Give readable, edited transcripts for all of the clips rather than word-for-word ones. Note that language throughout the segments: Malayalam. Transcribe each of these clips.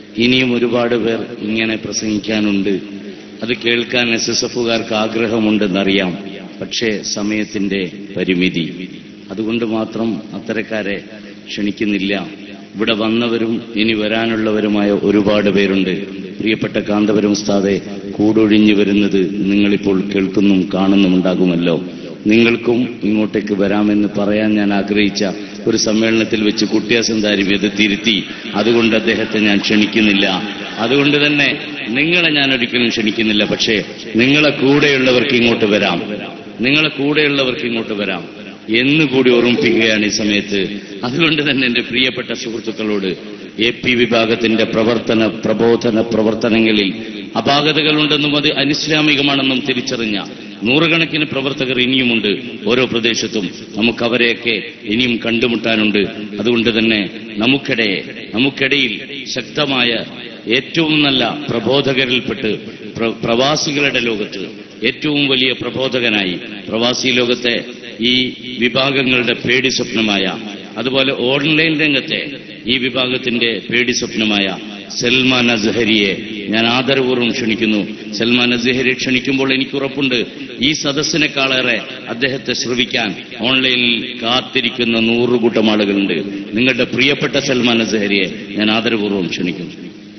ഇനിയും ഒരുപാട് പേർ ഇങ്ങനെ പ്രസംഗിക്കാനുണ്ട്. അത് കേൾക്കാൻ SSFകാർക്ക് ആഗ്രഹമുണ്ടെന്നറിയാം. പക്ഷേ സമയത്തിന്റെ പരിമിതി, അതുകൊണ്ട് മാത്രം അത്തരക്കാരെ ക്ഷണിക്കുന്നില്ല. ഇവിടെ വന്നവരും ഇനി വരാനുള്ളവരുമായ ഒരുപാട് പേരുണ്ട്. പ്രിയപ്പെട്ട കാന്തപുരം ഉസ്താദെ, കൂടൊഴിഞ്ഞു വരുന്നത് നിങ്ങളിപ്പോൾ കേൾക്കുന്നും കാണുന്നുമുണ്ടാകുമല്ലോ. നിങ്ങൾക്കും ഇങ്ങോട്ടേക്ക് വരാമെന്ന് പറയാൻ ഞാൻ ആഗ്രഹിച്ച ഒരു സമ്മേളനത്തിൽ വെച്ച് കുട്ടിയാസന്താരിമി അത് തിരുത്തി. അതുകൊണ്ട് അദ്ദേഹത്തെ ഞാൻ ക്ഷണിക്കുന്നില്ല. അതുകൊണ്ട് തന്നെ നിങ്ങളെ ഞാൻ ഒരിക്കലും ക്ഷണിക്കുന്നില്ല. പക്ഷേ നിങ്ങളെ കൂടെയുള്ളവർക്ക് ഇങ്ങോട്ട് വരാം, നിങ്ങളെ കൂടെയുള്ളവർക്ക് ഇങ്ങോട്ട് വരാം എന്നുകൂടി ഓർമ്മിപ്പിക്കുകയാണ് ഈ സമയത്ത്. അതുകൊണ്ട് തന്നെ എന്റെ പ്രിയപ്പെട്ട സുഹൃത്തുക്കളോട്, AP വിഭാഗത്തിന്റെ പ്രബോധന പ്രവർത്തനങ്ങളിൽ അപാകതകളുണ്ടെന്നും അത് അനിസ്ലാമികമാണെന്നും തിരിച്ചറിഞ്ഞ നൂറുകണക്കിന് പ്രവർത്തകർ ഇനിയുമുണ്ട് ഓരോ പ്രദേശത്തും. നമുക്കവരെയൊക്കെ ഇനിയും കണ്ടുമുട്ടാനുണ്ട്. അതുകൊണ്ട് തന്നെ നമുക്കിടയിൽ ശക്തമായ ഏറ്റവും നല്ല പ്രബോധകരിൽപ്പെട്ട് പ്രവാസികളുടെ ലോകത്ത് ഏറ്റവും വലിയ പ്രബോധകനായി, പ്രവാസി ലോകത്തെ ഈ വിഭാഗങ്ങളുടെ പേടി സ്വപ്നമായ, അതുപോലെ ഓൺലൈൻ രംഗത്തെ ഈ വിഭാഗത്തിന്റെ പേടി സ്വപ്നമായ സൽമാൻ അസ്ഹരിയെ ഞാൻ ആദരപൂർവ്വം ക്ഷണിക്കുന്നു. സൽമാൻ അസ്ഹരി ക്ഷണിക്കുമ്പോൾ എനിക്കുറപ്പുണ്ട് ഈ സദസ്സിനെക്കാളേറെ അദ്ദേഹത്തെ ശ്രവിക്കാൻ ഓൺലൈനിൽ കാത്തിരിക്കുന്ന 100 കൂട്ടം ആളുകളുണ്ട്. നിങ്ങളുടെ പ്രിയപ്പെട്ട സൽമാൻ അസ്ഹരിയെ ഞാൻ ആദരപൂർവ്വം ക്ഷണിക്കുന്നു.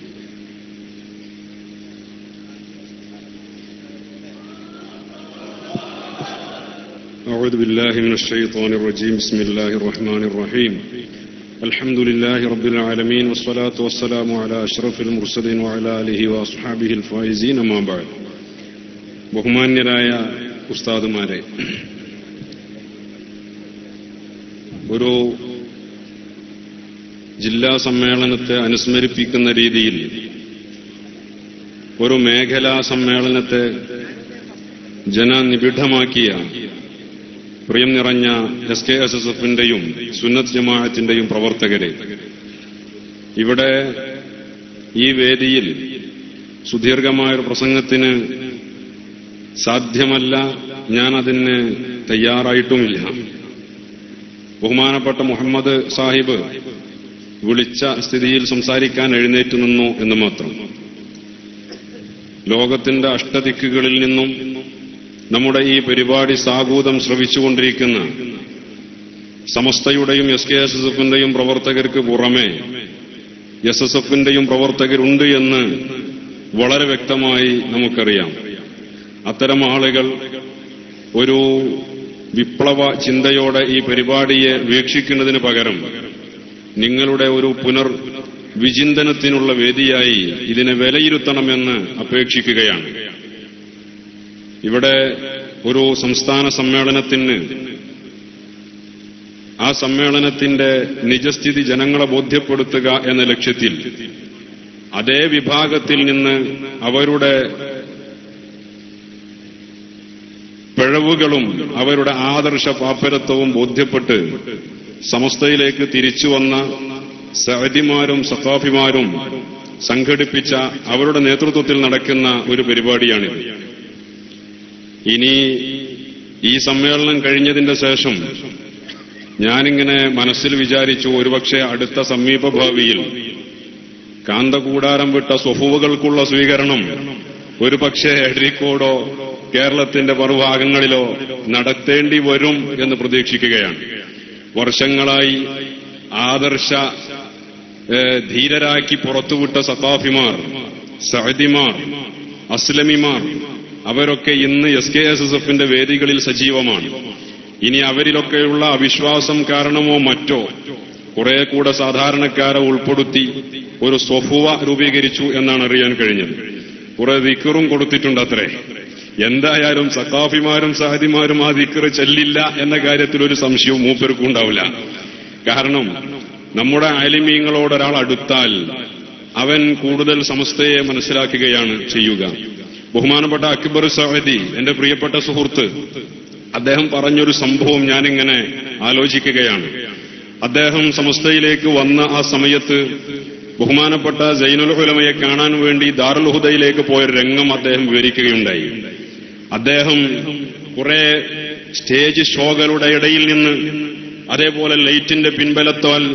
أعوذ بالله من الشيطان الرجيم. بسم الله الرحمن الرحيم. الحمد لله رب العالمين والصلاة والسلام على أشرف المرسلين وعلى آله وأصحابه الفائزين. أما بعد. ബഹുമാന്യരായ ഉസ്താദുമാരെ, ഒരു ജില്ലാ സമ്മേളനത്തെ അനുസ്മരിപ്പിക്കുന്ന രീതിയിൽ ഒരു മേഖലാ സമ്മേളനത്തെ ജനനിബിഡമാക്കിയ പ്രിയം നിറഞ്ഞ SKSSFന്റെയും സുന്നത്ത് ജമാഅത്തിന്റെയും പ്രവർത്തകരെ, ഇവിടെ ഈ വേദിയിൽ സുദീർഘമായൊരു പ്രസംഗത്തിന് സാധ്യമല്ല, ഞാൻ അതിന് തയ്യാറായിട്ടുമില്ല. ബഹുമാനപ്പെട്ട മുഹമ്മദ് സാഹിബ് വിളിച്ച സ്ഥിതിയിൽ സംസാരിക്കാൻ എഴുന്നേറ്റ് നിന്നു എന്ന് മാത്രം. ലോകത്തിന്റെ അഷ്ടദിക്കുകളിൽ നിന്നും നമ്മുടെ ഈ പരിപാടി സാഗൂതം ശ്രവിച്ചുകൊണ്ടിരിക്കുന്ന സമസ്തയുടെയും SKSSFന്റെയും പ്രവർത്തകർക്ക് പുറമെ SSFന്റെയും പ്രവർത്തകരുണ്ട് എന്ന് വളരെ വ്യക്തമായി നമുക്കറിയാം. അത്തരം ആളുകൾ ഒരു വിപ്ലവ ചിന്തയോടെ ഈ പരിപാടിയെ വീക്ഷിക്കുന്നതിന് പകരം നിങ്ങളുടെ ഒരു വിചിന്തനത്തിനുള്ള വേദിയായി ഇതിനെ വിലയിരുത്തണമെന്ന് അപേക്ഷിക്കുകയാണ്. ഇവിടെ ഒരു സംസ്ഥാന സമ്മേളനത്തിന് ആ സമ്മേളനത്തിന്റെ നിജസ്ഥിതി ജനങ്ങളെ ബോധ്യപ്പെടുത്തുക എന്ന ലക്ഷ്യത്തിൽ അതേ വിഭാഗത്തിൽ നിന്ന് അവരുടെ പിഴവുകളും അവരുടെ ആദർശ പാപ്പരത്വവും ബോധ്യപ്പെട്ട് സമസ്തയിലേക്ക് തിരിച്ചുവന്ന സഅദിമാരും സഖാഫിമാരും സംഘടിപ്പിച്ച അവരുടെ നേതൃത്വത്തിൽ നടക്കുന്ന ഒരു പരിപാടിയാണിത്. ഇനി ഈ സമ്മേളനം കഴിഞ്ഞതിന്റെ ശേഷം ഞാനിങ്ങനെ മനസ്സിൽ വിചാരിച്ചു, ഒരുപക്ഷെ അടുത്ത സമീപഭാവിയിൽ കാന്തകൂടാരം വിട്ട സ്വഫുവുകൾക്കുള്ള സ്വീകരണം ഒരുപക്ഷെ എഴരിക്കോടോ കേരളത്തിന്റെ മറുഭാഗങ്ങളിലോ നടത്തേണ്ടി വരും എന്ന് പ്രതീക്ഷിക്കുകയാണ്. വർഷങ്ങളായി ആദർശ ധീരരാക്കി പുറത്തുവിട്ട സഖാഫിമാർ, സഅദിമാർ, അസ്ലമിമാർ അവരൊക്കെ ഇന്ന് SKSSFന്റെ വേദികളിൽ സജീവമാണ്. ഇനി അവരിലൊക്കെയുള്ള അവിശ്വാസം കാരണമോ മറ്റോ കുറെ കൂടെ സാധാരണക്കാരെ ഉൾപ്പെടുത്തി ഒരു സ്വഫുവ രൂപീകരിച്ചു എന്നാണ് അറിയാൻ കഴിഞ്ഞത്. കുറെ ദിക്റും കൊടുത്തിട്ടുണ്ട് അത്രേ. എന്തായാലും സഖാഫിമാരും സഅദിമാരും ആ ദിക്റ് ചെല്ലില്ല എന്ന കാര്യത്തിൽ ഒരു സംശയവും മൂപ്പർക്കും ഉണ്ടാവില്ല. കാരണം നമ്മുടെ ആലിമീങ്ങളോട് ഒരാൾ അടുത്താൽ അവൻ കൂടുതൽ സമസ്തയെ മനസ്സിലാക്കുകയാണ് ചെയ്യുക. ബഹുമാനപ്പെട്ട അക്ബർ സഅദി, എന്റെ പ്രിയപ്പെട്ട സുഹൃത്ത്, അദ്ദേഹം പറഞ്ഞൊരു സംഭവം ഞാനിങ്ങനെ ആലോചിക്കുകയാണ്. അദ്ദേഹം സമസ്തയിലേക്ക് വന്ന ആ സമയത്ത് ബഹുമാനപ്പെട്ട സൈനുൽ ഉലമയെ കാണാൻ വേണ്ടി ദാറുൽ ഹുദയിലേക്ക് പോയ രംഗം അദ്ദേഹം വിവരിക്കുകയുണ്ടായി. അദ്ദേഹം കുറെ സ്റ്റേജ് ഷോകളുടെ ഇടയിൽ നിന്ന്, അതേപോലെ ലൈറ്റിന്റെ പിൻബലത്താൽ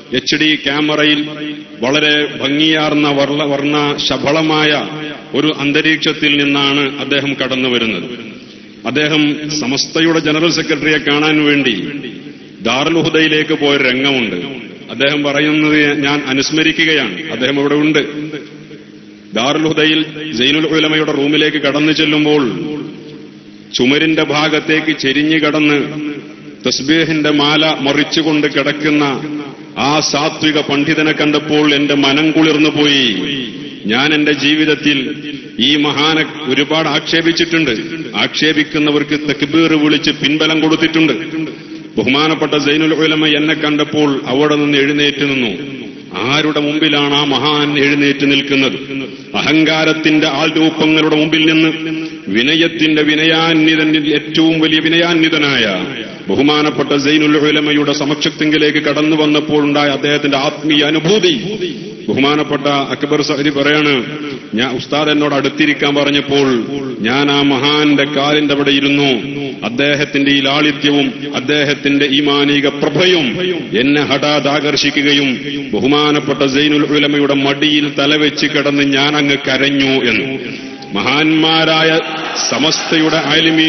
HD ക്യാമറയിൽ വളരെ ഭംഗിയാർന്ന വർണ്ണ ശബളമായ ഒരു അന്തരീക്ഷത്തിൽ നിന്നാണ് അദ്ദേഹം കടന്നു വരുന്നത്. അദ്ദേഹം സമസ്തയുടെ ജനറൽ സെക്രട്ടറിയെ കാണാൻ വേണ്ടി ദാറുൽ ഹുദയിലേക്ക് പോയ രംഗമുണ്ട്. അദ്ദേഹം പറയുന്നത് ഞാൻ അനുസ്മരിക്കുകയാണ്. അദ്ദേഹം ഇവിടെ ഉണ്ട്. ദാറുൽ ഹുദയിൽ സൈനുൽ ഉലമയുടെ റൂമിലേക്ക് കടന്നു ചെല്ലുമ്പോൾ ചുമരിന്റെ ഭാഗത്തേക്ക് ചെരിഞ്ഞു കടന്ന് തസ്ബീഹിന്റെ മാല മറിച്ചുകൊണ്ട് കിടക്കുന്ന ആ സാത്വിക പണ്ഡിതനെ കണ്ടപ്പോൾ എന്റെ മനം കുളിർന്നു പോയി. ഞാൻ എന്റെ ജീവിതത്തിൽ ഈ മഹാനെ ഒരുപാട് ആക്ഷേപിച്ചിട്ടുണ്ട്. ആക്ഷേപിക്കുന്നവർക്ക് തക്ബീർ വിളിച്ച് പിൻബലം കൊടുത്തിട്ടുണ്ട്. ബഹുമാനപ്പെട്ട സൈനുൽ ഉലമ എന്നെ കണ്ടപ്പോൾ അവിടെ നിന്ന് എഴുന്നേറ്റ് നിന്നു. ആരുടെ മുമ്പിലാണ് ആ മഹാൻ എഴുന്നേറ്റ് നിൽക്കുന്നത്? അഹങ്കാരത്തിന്റെ ആൾരൂപങ്ങളുടെ മുമ്പിൽ നിന്ന് വിനയത്തിന്റെ ഏറ്റവും വലിയ വിനയാന്വിതനായ ബഹുമാനപ്പെട്ട സൈനുൽ ഉലമയുടെ സമക്ഷത്തിങ്കിലേക്ക് കടന്നു വന്നപ്പോഴുണ്ടായ അദ്ദേഹത്തിന്റെ ആത്മീയ അനുഭൂതി. ബഹുമാനപ്പെട്ട അക്ബർ സഅദി പറയാണ്, ഞാൻ ഉസ്താദ് എന്നോട് അടുത്തിരിക്കാൻ പറഞ്ഞപ്പോൾ ഞാൻ ആ മഹാന്റെ കാലിന്റെ അവിടെ ഇരുന്നു. അദ്ദേഹത്തിന്റെ ഈ ലാളിത്യവും അദ്ദേഹത്തിന്റെ ഈമാനിക പ്രഭയും എന്നെ ഹഠാത് ആകർഷിക്കുകയും ബഹുമാനപ്പെട്ട സൈനുൽ ഉലമയുടെ മടിയിൽ തലവെച്ച് കിടന്ന് ഞാൻ അങ്ങ് കരഞ്ഞു എന്ന്. മഹാന്മാരായ സമസ്തയുടെ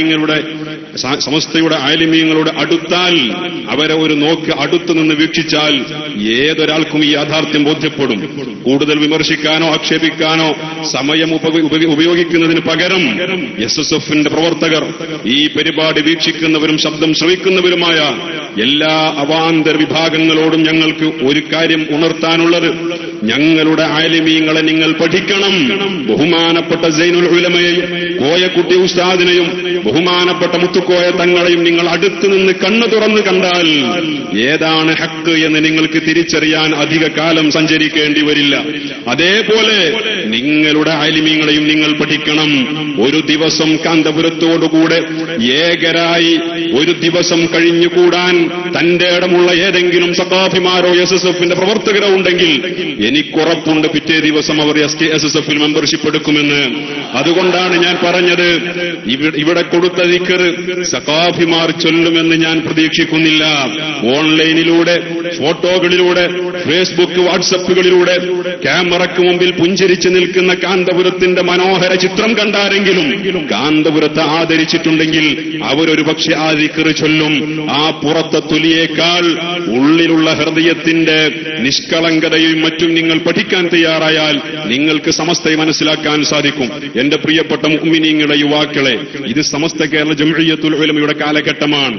ആലിമീങ്ങളുടെ അടുത്താൽ, അവരെ ഒരു നോക്ക് അടുത്തു നിന്ന് വീക്ഷിച്ചാൽ ഏതൊരാൾക്കും ഈ യാഥാർത്ഥ്യം ബോധ്യപ്പെടും. കൂടുതൽ വിമർശിക്കാനോ ആക്ഷേപിക്കാനോ സമയം ഉപയോഗിക്കുന്നതിന് പകരം SSFന്റെ പ്രവർത്തകർ, ഈ പരിപാടി വീക്ഷിക്കുന്നവരും ശബ്ദം ശ്രവിക്കുന്നവരുമായ എല്ലാ അവാന്തര വിഭാഗങ്ങളോടും ഞങ്ങൾക്ക് ഒരു കാര്യം ഉണർത്താനുള്ളത്, ഞങ്ങളുടെ ആലിമീങ്ങളെ നിങ്ങൾ പഠിക്കണം. ബഹുമാനപ്പെട്ട സൈനുൽ ഉലമയെയും കോയക്കുട്ടി ഉസ്താദിനെയും ബഹുമാനപ്പെട്ട മുത്തുക്കോയ തങ്ങളെയും നിങ്ങൾ അടുത്തു നിന്ന് കണ്ണു തുറന്ന് കണ്ടാൽ ഏതാണ് ഹക്ക് എന്ന് നിങ്ങൾക്ക് തിരിച്ചറിയാൻ അധിക കാലം സഞ്ചരിക്കേണ്ടി വരില്ല. അതേപോലെ നിങ്ങളുടെ ആലിമീങ്ങളെയും നിങ്ങൾ പഠിക്കണം. ഒരു ദിവസം കാന്തപുരത്തോടുകൂടെ ഏകരായി ഒരു ദിവസം കഴിഞ്ഞുകൂടാൻ തന്റെ ഇടമുള്ള ഏതെങ്കിലും സഖാഫിമാരോ SSFന്റെ പ്രവർത്തകരോ ഉണ്ടെങ്കിൽ എനിക്കുറപ്പുണ്ട് പിറ്റേ ദിവസം അവർ SSFൽ മെമ്പർഷിപ്പ് എടുക്കുമെന്ന്. അതുകൊണ്ടാണ് ഞാൻ പറഞ്ഞത്, ഇവിടെ കൊടുത്ത ദിക്ർ സഖാഫിമാർ ചൊല്ലുമെന്ന് ഞാൻ പ്രതീക്ഷിക്കുന്നില്ല. ഓൺലൈനിലൂടെ, ഫോട്ടോകളിലൂടെ, ഫേസ്ബുക്ക്, വാട്സപ്പുകളിലൂടെ ക്യാമറയ്ക്ക് മുമ്പിൽ പുഞ്ചിരിച്ചു നിൽക്കുന്ന കാന്തപുരത്തിന്റെ മനോഹര ചിത്രം കണ്ടാരെങ്കിലും കാന്തപുരത്തെ ആദരിച്ചിട്ടുണ്ടെങ്കിൽ അവരൊരു പക്ഷെ ആ ദിക്ർ ചൊല്ലും. ആ പുറത്തെ തൊലിയേക്കാൾ ഉള്ളിലുള്ള ഹൃദയത്തിന്റെ നിഷ്കളങ്കതയും മറ്റും നിങ്ങൾ പഠിക്കാൻ തയ്യാറായാൽ നിങ്ങൾക്ക് സമസ്തയെ മനസ്സിലാക്കാൻ സാധിക്കും. എന്റെ പ്രിയപ്പെട്ട മുഅ്മിനീങ്ങളെ, യുവാക്കളെ, ഇത് സമസ്ത കേരള ജംഇയ്യത്തുൽ ഉലമയുടെ കാലഘട്ടമാണ്.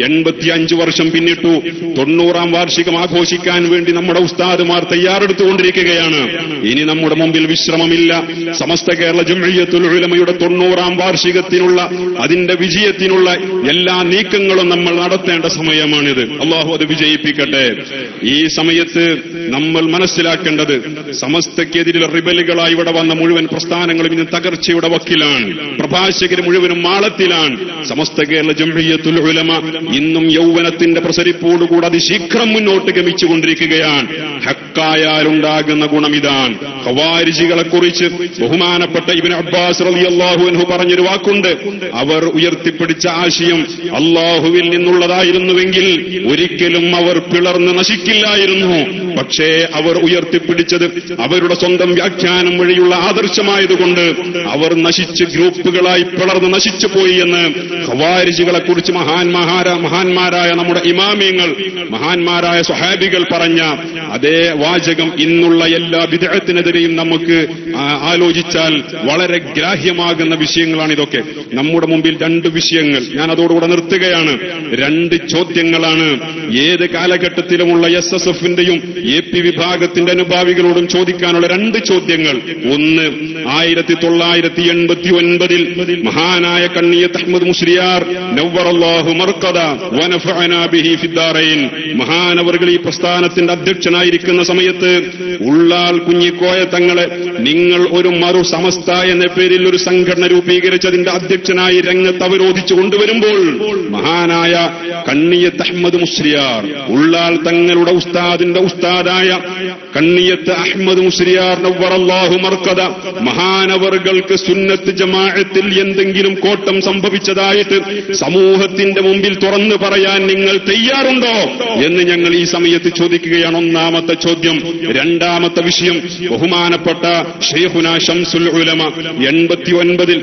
85 വർഷം പിന്നിട്ടു. 90ാം വാർഷികം ആഘോഷിക്കാൻ വേണ്ടി നമ്മുടെ ഉസ്താദുമാർ തയ്യാറെടുത്തുകൊണ്ടിരിക്കുകയാണ്. ഇനി നമ്മുടെ മുമ്പിൽ വിശ്രമമില്ല. സമസ്ത കേരള ജംഇയ്യത്തുൽ ഉലമയുടെ 90ാം വാർഷികത്തിനുള്ള, അതിന്റെ വിജയത്തിനുള്ള എല്ലാ നീക്കങ്ങളും നമ്മൾ നടത്തേണ്ട സമയമാണിത്. അള്ളാഹു അത് വിജയിപ്പിക്കട്ടെ. ഈ സമയത്ത് നമ്മൾ മനസ്സിലാക്കേണ്ടത്, സമസ്തക്കെതിരെ റിബലുകളായി ഇവിടെ വന്ന മുഴുവൻ പ്രസ്ഥാനങ്ങളും ഇന്ന് തകർച്ചയുടെ വക്കിലാണ്. പ്രഭാഷകർ മുഴുവനും മാളത്തിലാണ്. സമസ്ത കേരള ജംഇയ്യത്തുൽ ഉലമ ഇന്നും യൗവനത്തിന്റെ പ്രസരിപ്പോടുകൂടി അതിശീഘ്രം മുന്നോട്ട് ഗമിച്ചുകൊണ്ടിരിക്കുകയാണ്. ഹക്കായാലുണ്ടാകുന്ന ഗുണമിതാണ്. ഖവാരിജികളെ കുറിച്ച് ബഹുമാനപ്പെട്ട ഇബ്നു അബ്ബാസ് റളിയല്ലാഹു അൻഹു പറഞ്ഞൊരു വാക്കുണ്ട്. അവർ ഉയർത്തിപ്പിടിച്ച ആശയം അല്ലാഹുവിൽ നിന്നുള്ളതായിരുന്നുവെങ്കിൽ ഒരിക്കലും അവർ പിളർന്ന് നശിക്കില്ലായിരുന്നു. പക്ഷേ അവർ ഉയർത്തിപ്പിടിച്ചത് അവരുടെ സ്വന്തം വ്യാഖ്യാനം വഴിയുള്ള ആദർശമായതുകൊണ്ട് അവർ നശിച്ച് ഗ്രൂപ്പുകളായി പിളർന്ന് നശിച്ചു പോയി എന്ന് ഖവാരിജികളെ കുറിച്ച് മഹാന്മാരായ നമ്മുടെ ഇമാമിയങ്ങൾ, മഹാന്മാരായ സ്വഹാബികൾ പറഞ്ഞ അതേ വാചകം ഇന്നുള്ള എല്ലാ ബിദ്അത്തിനെതിരെയും നമുക്ക് ആലോചിച്ചാൽ വളരെ ഗ്രാഹ്യമാകുന്ന വിഷയങ്ങളാണ് ഇതൊക്കെ. നമ്മുടെ മുമ്പിൽ 2 വിഷയങ്ങൾ, ഞാൻ അതോടുകൂടെ നിർത്തുകയാണ്. 2 ചോദ്യങ്ങളാണ് ഏത് കാലഘട്ടത്തിലുമുള്ള SSFന്റെയും AP വിഭാഗത്തിന്റെ അനുഭാവികളോടും ചോദിക്കാനുള്ള 2 ചോദ്യങ്ങൾ. ഒന്ന്, 1989 മഹാനായ കണ്ണിയത്ത് അഹ്മദ് മുസ്ലിയാർ നവ്വറല്ലാഹു മർഖദ വനഫഅനാ ബിഹി ഫിദ്ദാറൈൻ മഹാനവർകൾ ഈ പ്രസ്ഥാനത്തിന്റെ അധ്യക്ഷനായിരിക്കുന്ന സമയത്ത് ഉള്ളാൾ കുഞ്ഞിക്കോയ തങ്ങളെ നിങ്ങൾ ഒരു മറു സമസ്ത എന്ന പേരിൽ ഒരു സംഘടന രൂപീകരിച്ചതിന്റെ അധ്യക്ഷനായി രംഗത്ത് അവരോധിച്ചു കൊണ്ടുവരുമ്പോൾ മഹാനായ കണ്ണിയത്ത് അഹ്മദ് മുസ്ലിയാർ, ഉള്ളാൾ തങ്ങളുടെ ഉസ്താദിന്റെ ഉസ്താദായ കണ്ണിയത്ത് അഹ്മദ് മുസ്ലിയാർ നവ്വറല്ലാഹു മർഖദ മഹാനവർകൾ മഹാനവറുകൾക്ക് സുന്നത്ത് ജമാഅത്തിൽ എന്തെങ്കിലും കോട്ടം സംഭവിച്ചതായിട്ട് സമൂഹത്തിന്റെ മുമ്പിൽ തുറന്നു പറയാൻ നിങ്ങൾ തയ്യാറുണ്ടോ എന്ന് ഞങ്ങൾ ഈ സമയത്ത് ചോദിക്കുകയാണ്. ഒന്നാമത്തെ ചോദ്യം. രണ്ടാമത്തെ വിഷയം, ബഹുമാനപ്പെട്ട ശൈഖുന ശംസുൽ ഉലമ 89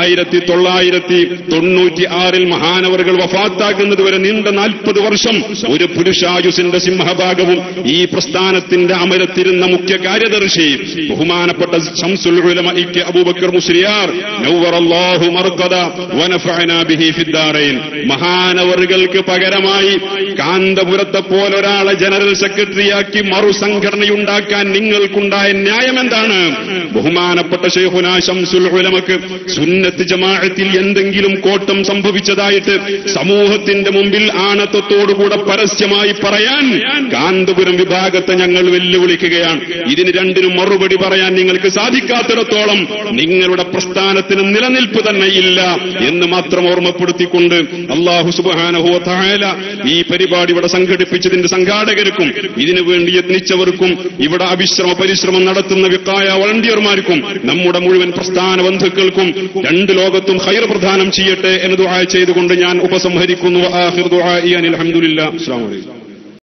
1996 മഹാനവറുകൾ വഫാത്താകുന്നത് വരെ നീണ്ട 40 വർഷം ഒരു പുരുഷായുസിന്റെ സിംഹഭാഗവും ഈ പ്രസ്ഥാനത്തിന്റെ അമരത്തിരുന്ന മുഖ്യ കാര്യദർശി ബഹുമാനപ്പെട്ട ശംസുൽ ഉലമ ഇ.കെ. അബൂബക്കർ മുസ്ലിയാർ നവ്വറല്ലാഹു മർഖദ വനഫഅനാ ബിഹി ഫിദ്ദാറൈൻ മഹാനവറുകൾക്ക് പകരമായി കാന്തപുരത്തെ പോലൊരാളെ ജനറൽ സെക്രട്ടറിയാക്കി മറുസംഘടനയുണ്ടാക്കാൻ നിങ്ങൾക്കുണ്ടായ ന്യായം എന്താണ്? ബഹുമാനപ്പെട്ട ശൈഖുന ശംസുൽ ഉലമക്ക് സുന്നത്ത് ജമാഅത്തിൽ എന്തെങ്കിലും കോട്ടം സംഭവിച്ചതായിട്ട് സമൂഹത്തിന്റെ മുമ്പിൽ ആണത്തോടുകൂടെ പരസ്യമായി പറയാൻ കാന്തപുരം വിഭാഗത്തെ ഞങ്ങൾ വെല്ലുവിളിക്കുകയാണ്. ഇതിന് രണ്ടിനും മറുപടി പറയാൻ നിങ്ങൾക്ക് സാധിക്കാത്തിടത്തോളം നിങ്ങളുടെ പ്രസ്ഥാനത്തിന് നിലനിൽപ്പ് തന്നെ ഇല്ല എന്ന് മാത്രം ഓർമ്മപ്പെടുത്തിക്കൊണ്ട് അല്ലാഹു സുബ്ഹാനഹു വ തആല ഈ പരിപാടി ഇവിടെ സംഘടിപ്പിച്ചതിന്റെ സംഘാടകർക്കും ഇതിനുവേണ്ടി യത്നിച്ചവർക്കും ഇവിടെ അവിശ്രമ പരിശ്രമം നടത്തുന്ന വിഖായ വളണ്ടിയർമാർക്കും നമ്മുടെ മുഴുവൻ പ്രസ്ഥാന ബന്ധുക്കൾക്കും രണ്ട് ലോകത്തും ഖൈർ പ്രദാനം ചെയ്യട്ടെ എന്ന് ദുആ ചെയ്തുകൊണ്ട് ഞാൻ ഉപസംഹരിക്കുന്നു. ആഖിറു ദുആഇ അനിൽ ഹംദുലില്ലാഹി. അസ്സലാമു അലൈക്കും.